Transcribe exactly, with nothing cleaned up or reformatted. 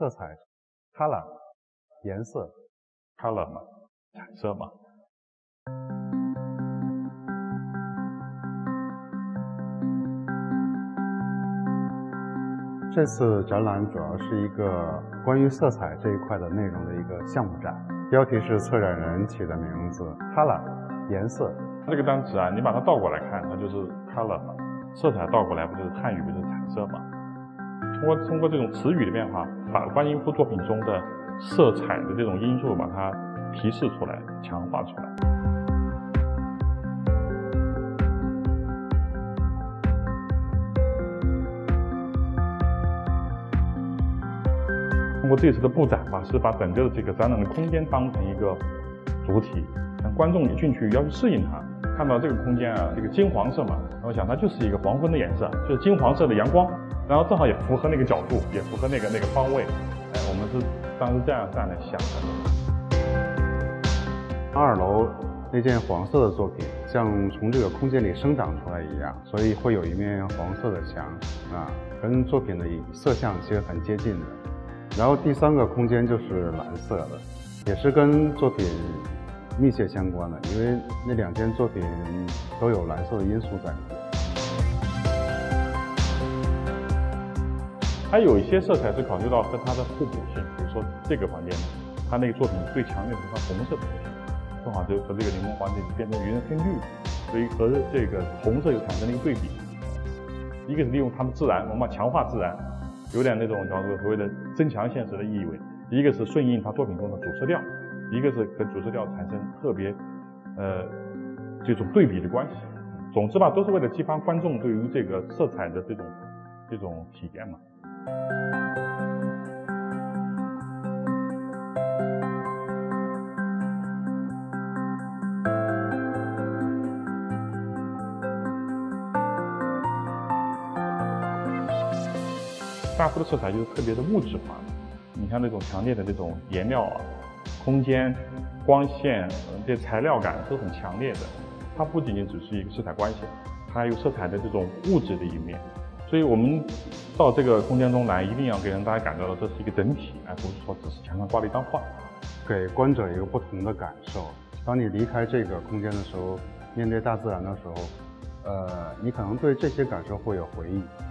色彩 color 颜色 color 嘛，彩色嘛。 这次展览主要是一个关于色彩这一块的内容的一个项目展，标题是策展人起的名字 color 颜色。 这个单词啊，你把它倒过来看，它就是 color 嘛，色彩倒过来不就是汉语不就是彩色嘛？通过通过这种词语的变化，把关音夫作品中的色彩的这种因素把它提示出来、强化出来。通过这次的布展吧，是把整个的这个展览的空间当成一个主体，让观众你进去要去适应它。看到这个空间啊，这个金黄色嘛，然后想它就是一个黄昏的颜色，就是金黄色的阳光，然后正好也符合那个角度，也符合那个那个方位。哎，我们是当时这样这样来想的。 二楼那件黄色的作品，像从这个空间里生长出来一样，所以会有一面黄色的墙啊，跟作品的色相其实很接近的。然后第三个空间就是蓝色的，也是跟作品密切相关的，因为那两件作品都有蓝色的因素在里面。 还有一些色彩是考虑到和它的互补性，比如说这个房间，它那个作品最强烈的是它红色的东西，正好就和这个柠檬黄就变成原黑绿，所以和这个红色又产生了一个对比。一个是利用它的自然，我们把强化自然。有点那种叫做所谓的增强现实的意味，一个是顺应他作品中的主色调，一个是和主色调产生特别呃这种对比的关系。总之吧，都是为了激发观众对于这个色彩的这种这种体验嘛。大幅的色彩就是特别的物质化，你像那种强烈的这种颜料啊、空间、光线，这些材料感都很强烈的。它不仅仅只是一个色彩关系，它还有色彩的这种物质的一面。所以我们到这个空间中来，一定要给人大家感到的这是一个整体，而不是说只是墙上挂了一张画， 给观者一个不同的感受。当你离开这个空间的时候，面对大自然的时候，呃，你可能对这些感受会有回忆。